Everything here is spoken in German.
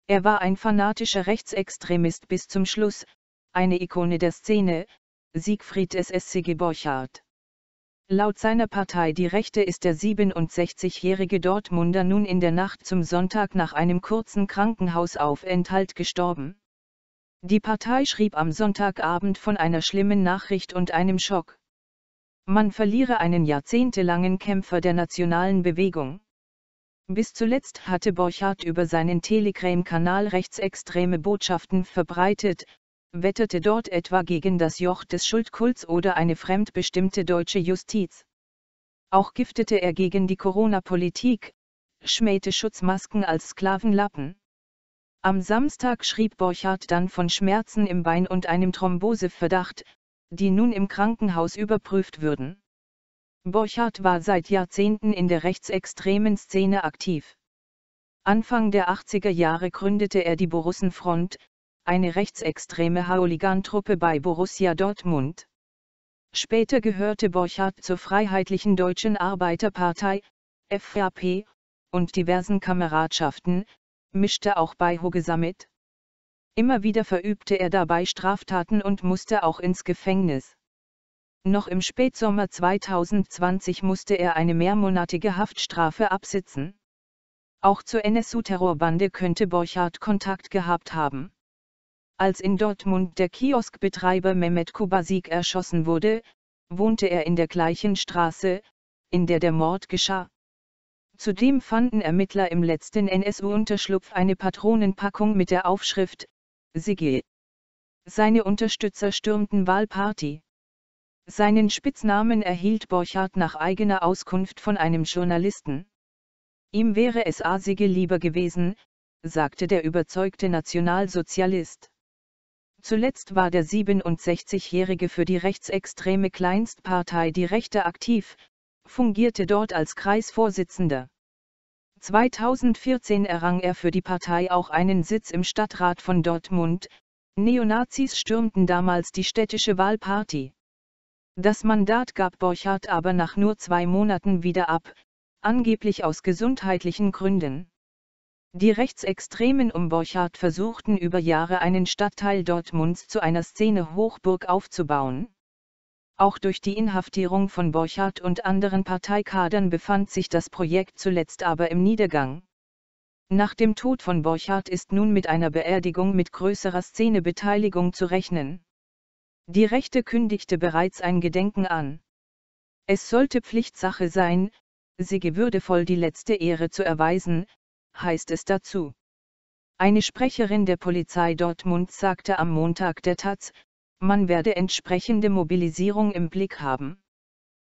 Er war ein fanatischer Rechtsextremist bis zum Schluss, eine Ikone der Szene, Siegfried SSCG Borchardt. Laut seiner Partei Die Rechte ist der 67-jährige Dortmunder nun in der Nacht zum Sonntag nach einem kurzen Krankenhausaufenthalt gestorben. Die Partei schrieb am Sonntagabend von einer schlimmen Nachricht und einem Schock. Man verliere einen jahrzehntelangen Kämpfer der nationalen Bewegung. Bis zuletzt hatte Borchardt über seinen Telegram-Kanal rechtsextreme Botschaften verbreitet, wetterte dort etwa gegen das Joch des Schuldkults oder eine fremdbestimmte deutsche Justiz. Auch giftete er gegen die Corona-Politik, schmähte Schutzmasken als Sklavenlappen. Am Samstag schrieb Borchardt dann von Schmerzen im Bein und einem Thromboseverdacht, die nun im Krankenhaus überprüft würden. Borchardt war seit Jahrzehnten in der rechtsextremen Szene aktiv. Anfang der 80er Jahre gründete er die Borussenfront, eine rechtsextreme Hooligantruppe bei Borussia Dortmund. Später gehörte Borchardt zur Freiheitlichen Deutschen Arbeiterpartei, FDP, und diversen Kameradschaften, mischte auch bei Hogeser mit. Immer wieder verübte er dabei Straftaten und musste auch ins Gefängnis. Noch im Spätsommer 2020 musste er eine mehrmonatige Haftstrafe absitzen. Auch zur NSU-Terrorbande könnte Borchardt Kontakt gehabt haben. Als in Dortmund der Kioskbetreiber Mehmet Kubasik erschossen wurde, wohnte er in der gleichen Straße, in der der Mord geschah. Zudem fanden Ermittler im letzten NSU-Unterschlupf eine Patronenpackung mit der Aufschrift Sigil. Seine Unterstützer stürmten Wahlparty. Seinen Spitznamen erhielt Borchardt nach eigener Auskunft von einem Journalisten. Ihm wäre es Sigil lieber gewesen, sagte der überzeugte Nationalsozialist. Zuletzt war der 67-Jährige für die rechtsextreme Kleinstpartei Die Rechte aktiv, fungierte dort als Kreisvorsitzender. 2014 errang er für die Partei auch einen Sitz im Stadtrat von Dortmund. Neonazis stürmten damals die städtische Wahlparty. Das Mandat gab Borchardt aber nach nur 2 Monaten wieder ab, angeblich aus gesundheitlichen Gründen. Die Rechtsextremen um Borchardt versuchten über Jahre einen Stadtteil Dortmunds zu einer Szene-Hochburg aufzubauen. Auch durch die Inhaftierung von Borchardt und anderen Parteikadern befand sich das Projekt zuletzt aber im Niedergang. Nach dem Tod von Borchardt ist nun mit einer Beerdigung mit größerer Szenebeteiligung zu rechnen. Die Rechte kündigte bereits ein Gedenken an. Es sollte Pflichtsache sein, Siggi würdevoll die letzte Ehre zu erweisen, heißt es dazu. Eine Sprecherin der Polizei Dortmund sagte am Montag der taz, man werde entsprechende Mobilisierung im Blick haben.